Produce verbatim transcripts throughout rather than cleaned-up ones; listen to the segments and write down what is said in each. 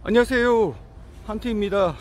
안녕하세요, 한티입니다.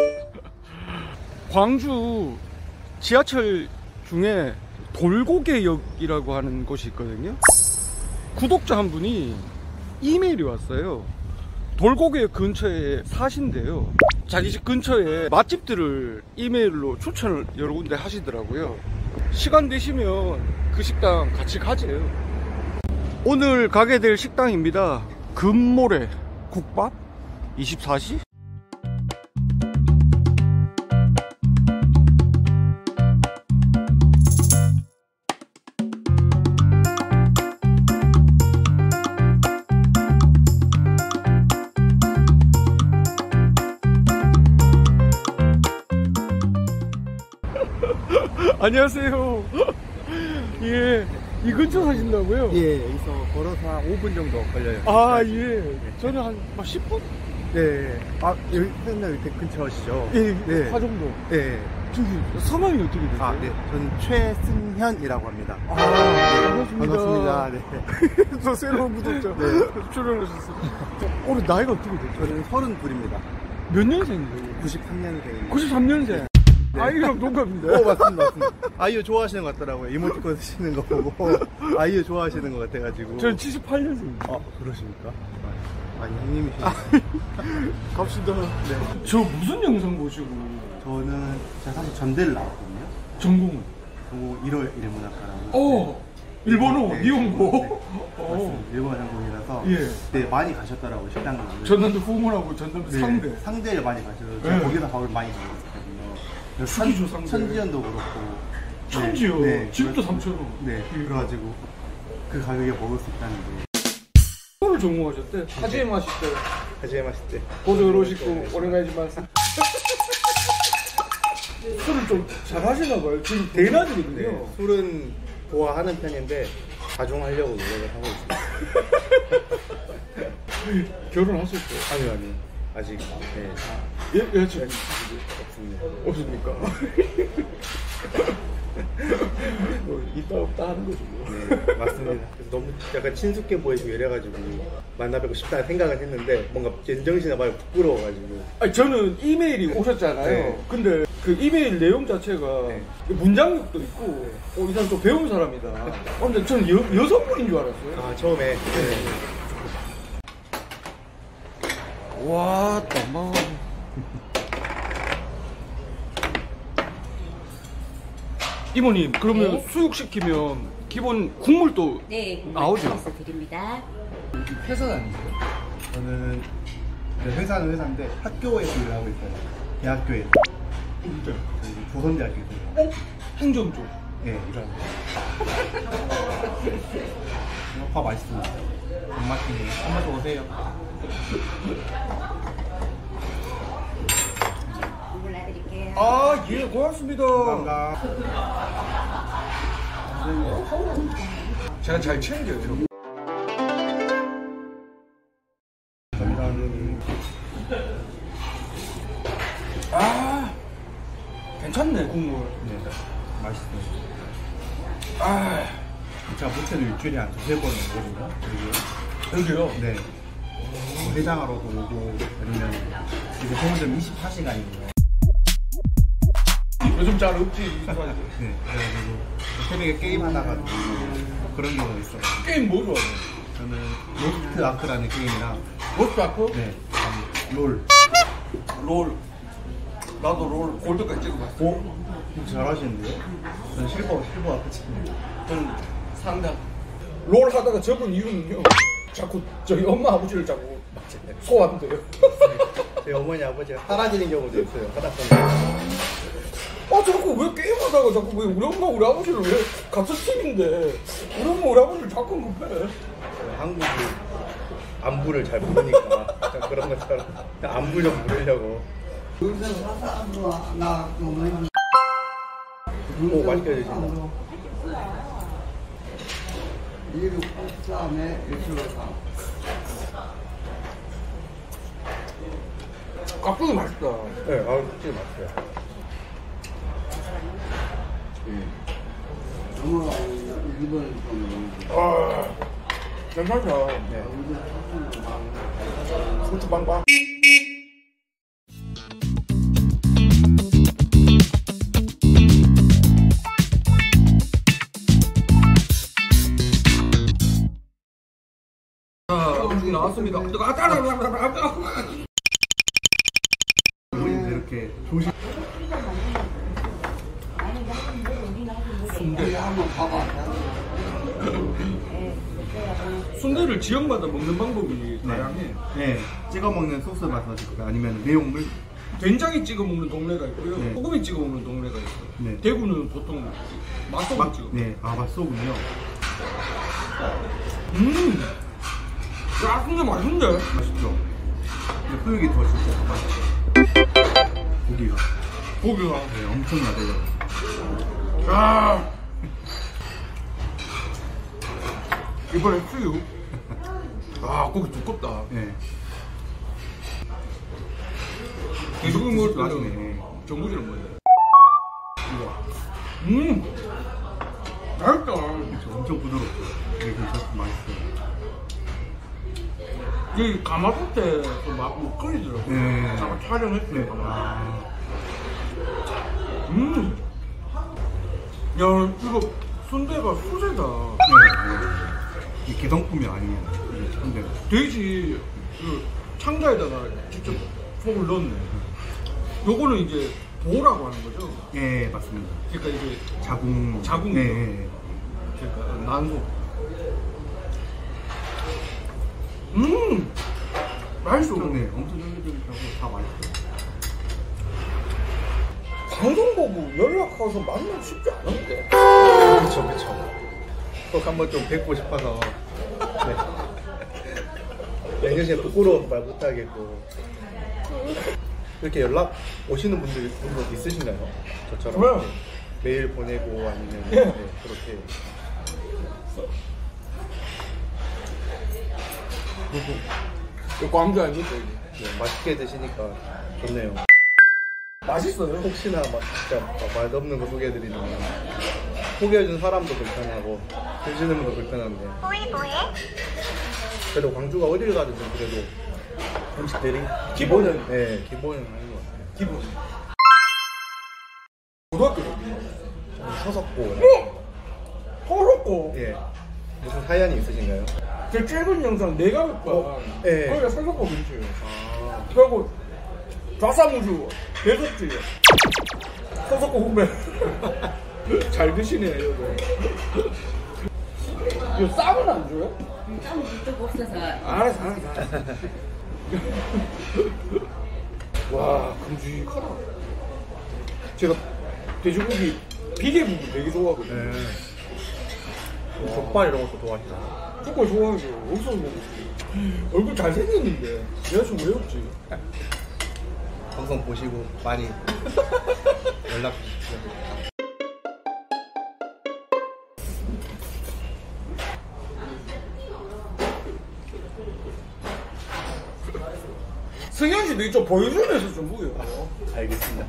광주 지하철 중에 돌고개역이라고 하는 곳이 있거든요. 구독자 한 분이 이메일이 왔어요. 돌고개역 근처에 사신대요. 자기 집 근처에 맛집들을 이메일로 추천을 여러 군데 하시더라고요. 시간 되시면 그 식당 같이 가재요. 오늘 가게 될 식당입니다. 금모래 국밥 이십사 시. 안녕하세요. 예, 이 근처 사신다고요? 예, 여기서 걸어서 한 오 분 정도 걸려요. 아, 예. 저는 한 십 분? 네. 아, 여기 맨날 밑에 근처시죠? 예, 네. 그 정도. 네. 저기 성함이 어떻게 되세요? 아, 네. 저는 최승현이라고 합니다. 아, 네. 반갑습니다. 반갑습니다. 네. 저 새로운 구독자. 네. 출연하셨어요. 올해 나이가 어떻게 되죠? 저는 서른둘입니다. 몇 년생이세요? 구십삼 년생입니다. 구십삼 년생. 네. 아이랑 동갑인데. 어, 맞습니다, 맞습니다. 아이유 좋아하시는 것 같더라고요. 이모티콘 쓰시는 거 보고 아이유 좋아하시는 것 같아가지고. 저는 칠십팔 년생입니다. 아, 그러십니까? 아니, 형님이시죠? 갑시다. 네. 저 무슨 영상 보시고? 저는 제가 사실 전대를 나왔거든요. 전공은? 전공 일월 일문학과라고. 어! 일본어, 네. 니혼고. 네. 어. 맞습니다. 일본어 전공이라서. 예. 네, 많이 가셨더라고요, 식당을. 전남도 후문하고 전남도 네, 상대. 상대를 많이 가셔서 제가 네. 거기서 밥을 많이 먹었거든요. 숙이죠, 상대. 천지연도 그렇고. 천지요? 네, 지금도 그래서- 삼천 원. 네, 예. 그래가지고 그 가격에 먹을 수 있다는 게. 술을 전공하셨대? 하지에 마실 때 가지에 맛있대 고조로시고 오래가지마스. 술을 좀 잘하시나봐요. 지금 대낮이거든요. 네, 술은 좋아하는 편인데 자중하려고 노력을 하고 있습니다. 결혼하셨어요? 아니요, 아니요. 아직. 네. 예? 여자친구 없습니다. 없습니까? 뭐 있다 없다 하는 거죠 뭐. 네, 맞습니다. 그래서 너무 약간 친숙해 보이시고 이래가지고 만나뵙고 싶다는 생각은 했는데 뭔가 제정신이 많이 부끄러워가지고. 아니 저는 이메일이 오셨잖아요. 네. 근데 그 이메일 내용 자체가 네. 문장력도 있고 어, 이 사람 좀 배운 사람이다. 어, 근데 저는 여, 여성분인 줄 알았어요. 아, 처음에. 네. 와, 따마. 이모님, 그러면 네. 수육시키면 기본 국물도 네, 나오죠? 나오죠. 드립니다. 회사 다니세요? 저는 네, 회사는 회사인데 학교에서 일을 하고 있어요. 대학교에. 진짜? 저희 조선대학교에서. 어? 행정 쪽. 네, 일하고. 밥 맛있습니다. 단맛이네. 한번 오세요. 골라드릴게요. 아, 예, 고맙습니다. 감사합니다. 제가 잘 챙겨요. 아, 괜찮네, 국물. 네, 맛있어요. 아, 제가 모체도 일주일에 한 두세 번 오거든요. 여기요? 네. 회장하러도 오고, 아니면 이제 소문점 이십사 시간이에요. 요즘 잘 없지. 네, 그래가지고 새벽에 게임 하다가 그런 경우가 있어요. 게임 뭐 좋아해요? 저는 로스트 아크라는 게임이랑, 로스트 아크? 네, 롤. 롤. 나도 롤 골드까지 찍어봤어. 오? 잘하시는데요? 저는 실버, 실버 아크 치는. 저는 상당. 롤 하다가 접은 이유는요. 자꾸 저희 엄마 아버지를 자꾸 소환돼요. 저희 어머니 아버지가 사라지는 경우도 있어요. 하다 보니까. 아 자꾸 왜 게임하다가 자꾸 왜 우리 엄마 우리 아버지를 왜 같은 팀인데 우리 엄마 우리 아버지를 자꾸 급해. 한국이 안부를 잘 모르니까 약간 그런 것처럼 안부 좀 물으려고. 오, 맛있게 드신다. 깍두기 맛있다. 네, 아, 진짜 맛있어요. 아, 괜찮다. 네. 후추 빵빵. 이렇게 조심. 순대 한번 봐봐. 순대를 지역마다 먹는 방법이 다양해. 네. 찍어 먹는 소스 맛을 아니면 내용물. 된장에 찍어 먹는 동네가 있고요. 네. 소금에 찍어 먹는 동네가 있어요. 네. 대구는 보통 맛소금 찍어. 네. 아 맛소금이요. 음. 야, 순대 맛있는데? 맛있죠. 근데 수육이 더 진짜 더 맛있어요. 고기가. 고기가. 네, 엄청나대요. 아. 이번에 수육. 아, 고기 두껍다. 네. 돼지고기 먹을 맛있네. 때는 전구지를 먹어야 돼. 음. 맛있다. 그렇죠. 엄청 부드럽고. 네, 괜찮고 맛있어요. 이 가마솥에서 막 먹거리더라고요. 네. 잠깐 촬영했어요. 네. 아. 음. 야, 이거 순대가 수제다. 네. 이 기성품이 아니에요. 이게 순대가. 돼지 그 창자에다가 직접 속을 넣었네. 요거는 이제 보라고 하는 거죠. 예, 맞습니다. 그러니까 이제 자궁. 자궁. 네. 네. 그러니까 난소. 음, 맛있어. 네, 엄청 쫄깃쫄깃하고 다 맛있어요. 방송 보고 연락하서 만나기 쉽지 않은데. 그렇죠, 그렇죠. 꼭 한번 좀 뵙고 싶어서. 네. 양현씨가 부끄러워서 말 못하겠고. 이렇게 연락 오시는 분들 분들 있으신가요? 저처럼 왜요? 이렇게 메일 보내고 아니면 예. 네, 그렇게. 이 광주 아닙니까? 네, 맛있게 드시니까 좋네요. 맛있어요. 혹시나 막 진짜 맛없는 거 소개해드리면 소개해준 사람도 불편하고 드시는 분도 불편한데 그래도 광주가 어딜 가든 좀 그래도 음식들이 기본은? 네 기본은 하는 것 같아요. 기분. 고등학교. 저는 서석고 어? 서럽고. 예 무슨 사연이 있으신가요? 제 최근 영상 내가 몇 번. 어, 예. 거기가 서럽고 근처예요. 아 그리고 좌사무주 배속지 서석고 후배. 잘 드시네요 이거. 이거 쌈은 안 줘요? 땀이 뚝 없어서. 알았어 알았어 알았어. 와 큼직하다. 제가 돼지고기 비계 부분 되게 좋아하거든요. 네. 족발 이런 것도 좋아하시나요? 족발 좋아하죠. 어디서 먹었지? 얼굴 잘생겼는데 여자친구 왜 없지? 방송 보시고 많이 연락 주시죠. 승현 씨도 좀 보여주면서 좀 보여요. 알겠습니다.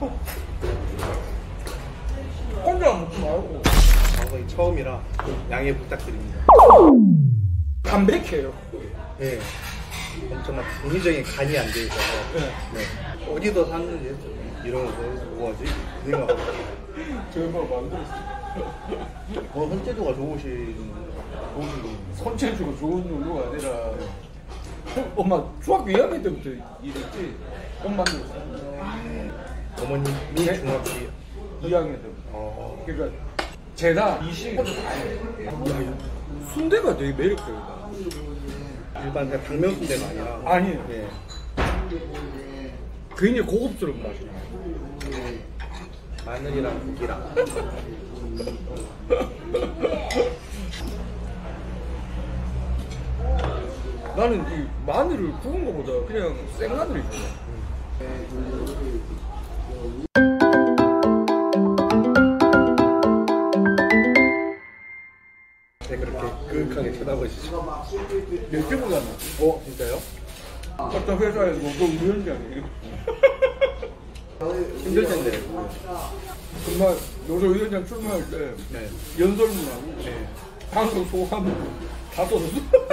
혼자 먹지 말고. 방송이 처음이라 양해 부탁드립니다. 담백해요. 네. 엄청난 인위적인 간이 안 돼 있어서 네. 네. 어디서 샀는지 이런 거 뭐지? 생각하고 제가 만들었어요. 어, 손재주가 좋으신 좋으신 분. 손재주가 좋은 정도가 아니라 엄마 중학교 이 학년 때부터 일했지. 옷 만들었어요. 어머님이 네? 중학교 이 학년 때부터. 어, 그러니까 제가 이십 다 해요. 야, 이거 순대가 되게 매력적이다. 일반 그냥 당면 순대가 아니라 아니에요. 예. 굉장히 고급스러운 맛이 나요. 마늘이랑 고기랑 나는 이 마늘을 구운 거보다 그냥 생마늘이 좋아. 네, 그렇게 그윽하게 쳐다보시죠. 유튜브가 나. 어, 진짜요? 어떤 회사에서 그 위원장이 힘들 텐데. 정말 노조 위원장 출마할 때 네. 연설문하고 네. 방송 소감 다 써줬어.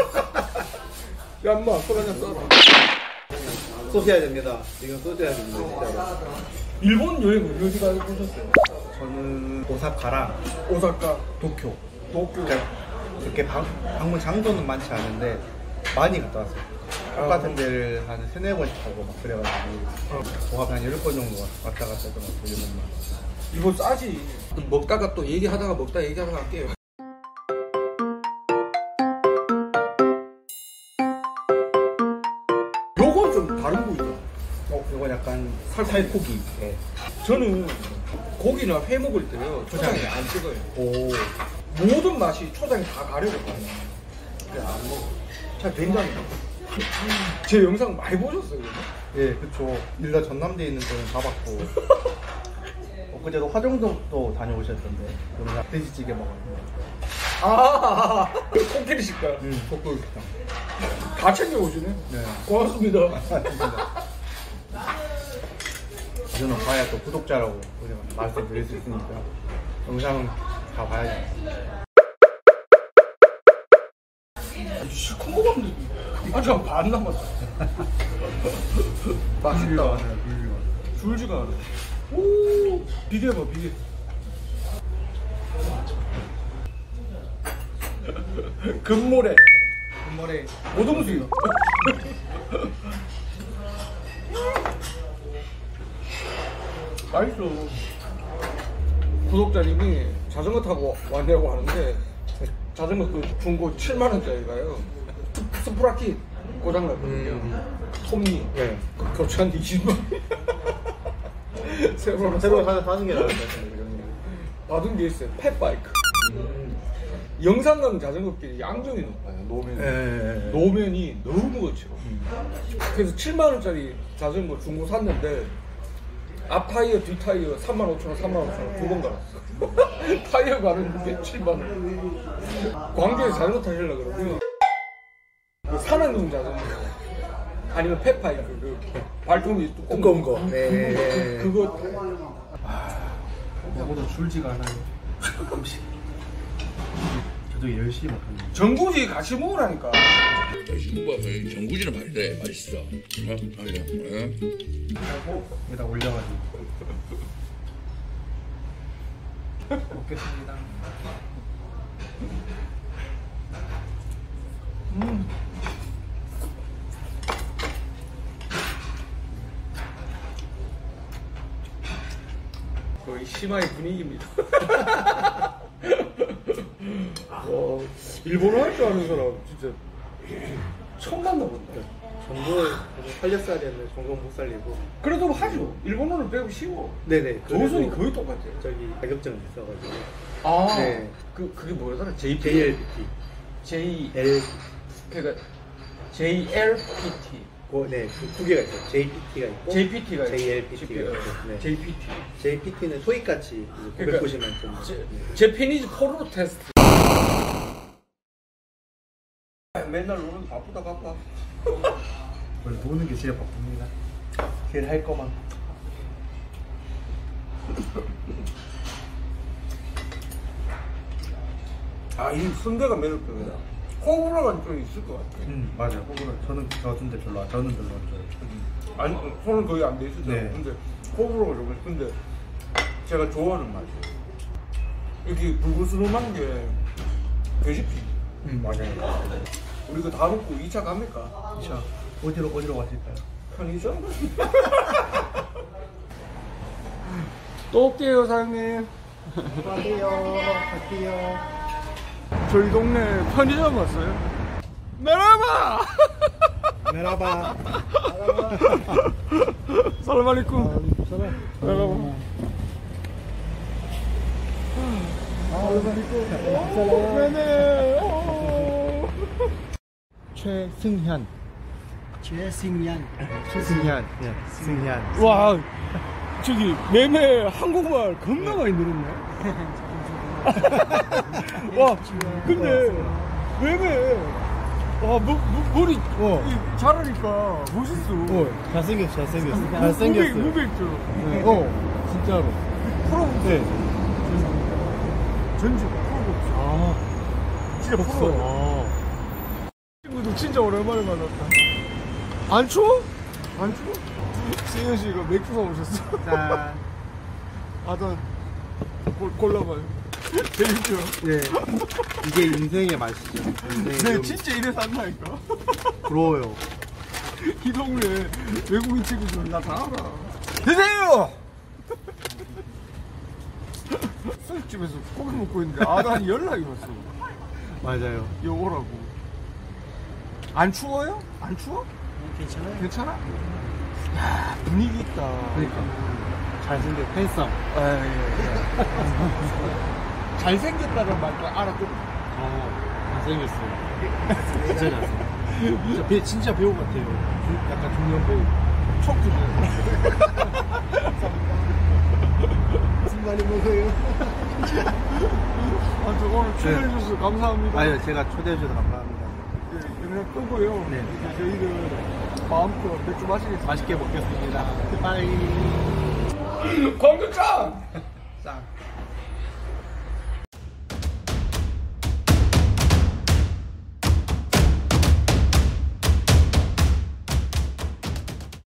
야, 엄마 술 한잔 써라. 쏘셔야 됩니다. 지금 쏘셔야 됩니다, 진짜로. 일본 여행을 어디 가서 보셨어요? 저는 오사카랑 오사카, 도쿄. 도쿄. 그러니까 그렇게 방, 방문 장소는 많지 않은데 많이 갔다 왔어요. 똑같은 데를 한 세네 번씩 가고 막 그래가지고 종합 한 열 번 정도 왔다 갔다 했던 것 같아요. 일본만. 이거 싸지. 먹다가 또 얘기하다가 먹다 얘기하다가 할게요. 요건 좀 다른 부위죠. 어, 이건 약간 살살고기. 네. 저는 고기나 회 먹을 때요 초장에 안 찍어요. 오. 모든 맛이 초장에 다 가려졌거든요. 그래 안 먹어. 잘 된장이요. 제 영상 많이 보셨어요? 예, 그쵸. 일단 전남대에 있는 데는 가봤고. 엊그제도 화정동도 다녀오셨던데. 영상 돼지찌개 먹었는데. 아, 코끼리 식당. 응, 볶음 식당. 다 챙겨오시네. 네. 고맙습니다. 저는 봐야 또 구독자라고 우리가 말씀드릴 수 있으니까 영상은 다 봐야죠. 아주 시큰 거 같네. 아직 한 반 남았어. 맛있다. 줄지가 않아. 오, 비계 봐, 비계. 금모래. 금머리. 오동수요. 맛있어. 구독자님이 자전거 타고 왔냐고 하는데 자전거 그 중고 칠만 원짜리가요. 스프라킷 고장났거든요. 음. 톱니. 네. 그 교체한데 이십만 원. 새로 새로 하나 사는 게 나을 것 같은데. 받은 게 있어요. 펫바이크. 음. 영산강 자전거길이 양정이 높아요. 노면. 네. 노면이 너무 거칠어. 그래서 칠만 원짜리 자전거 중고 샀는데 앞 타이어, 뒷 타이어 삼만 오천 원, 삼만 오천 원 두 번 갈았어. 타이어 가는 게 칠만 원. 광주에 자전거 타시려고 그러면 그 산악용 자전거 아니면 펫바이크 그 발통이 두꺼운 거. 네. 그거 아무도 줄지가 않아요. 조금씩. 저도 열심히 먹거든요. 전구지 같이 먹으라니까. 정부 정구지는 말이래 맛있어. 어? 아니야. 하고 여기다 올려가지고 먹겠습니다. 음. 거의 심화의 분위기입니다. 와, 일본어 할 줄 아는 사람 진짜 처음 만나본다. 전부 살렸어야 되는데 전공 못 살리고. 그래도 하죠. 일본어는 배우기 쉬워. 네네. 조선이 거의 똑같아요. 저기 자격증 있어가지고. 아, 네. 그 그게 뭐더라? 제이피 제이엘피티. J L. 그러니까 제이엘피티, 고, 네, 그 두 개가 있어요. 제이피티가 있고. 제이피티가 제이엘피티가 있고. 네. 제이피티. 제이피티는 토익 같이 그러니까 구백구십 만점. 제, 제피니즈 포르 테스트. 맨날 노는 바쁘다 바빠. 원래 노는 게 제일 바쁩니다. 제일 할 거만. 아, 이 순대가 매력적이다. 호불호가 좀 있을 것 같아. 음, 맞아요. 호불호. 저는 저 순대 별로, 안- 저는 별로 안 좋아해요. 아니, 손은 거의 안 돼 있었죠. 네. 근데 호불호가 좀 있어. 근데 제가 좋아하는 맛이에요. 이렇게 불구스름한 게 돼지피. 음, 맞아요. 우리 이거 다 먹고 이 차 갑니까? 자, 어디로, 어디로 가실까요? 편의점? 또 올게요, 사장님. 갈게요. 갈게요. 저희 동네 편의점 왔어요. 메라바! 메라바. 살람 알리쿰. 메라바. 네네. 최승현. 최승현. 최승현. 네, 승현. 와, 저기 매매 한국말 겁나 많이 늘었네. 와, 근데 매매 와, 머, 머, 머리 어. 이, 자르니까 멋있어. 어, 잘생겼어, 잘생겼어. 무백, 잘생겼어. 무백죠. 네. 어, 진짜로. 프로 네. 전주 프로 아, 진짜 복서. 프로. 아. 친구도 진짜 오랜만에 만났다. 안 추워? 안 추워? 승현 씨 이거 맥주 사오셨어? 짠. 아단 골라봐요. 재밌죠? 예. 이게 인생의 맛이죠. 인생의 네, 좀 진짜 이래서 안 나니까. 부러워요. 이 동네 외국인 친구들 나 다 알아. 드세요! 술집에서 고기 먹고 있는데 아단이 연락이 왔어. 맞아요. 요거라고. 안 추워요? 안 추워? 괜찮아요? 괜찮아? 야, 분위기 있다. 그러니까. 잘생겨 팬싸. 아, 예, 예. 잘생겼다는 말도 알아듣. 어, 잘생겼어요. 진짜 잘생겼어요. 진짜, 배, 진짜 배우 같아요. 약간 중년 배우. 촉구네. 무슨 말이 뭐예요? 아무튼 오늘 초대해주셔서 감사합니다. 아유, 제가 초대해 주셔서 감사합니다. 예, 영상 끄고요. 네. 이제 저희는 마음껏 맥주 마시겠습니다. 맛있게 먹겠습니다. 빠이. 광주짱! 짱.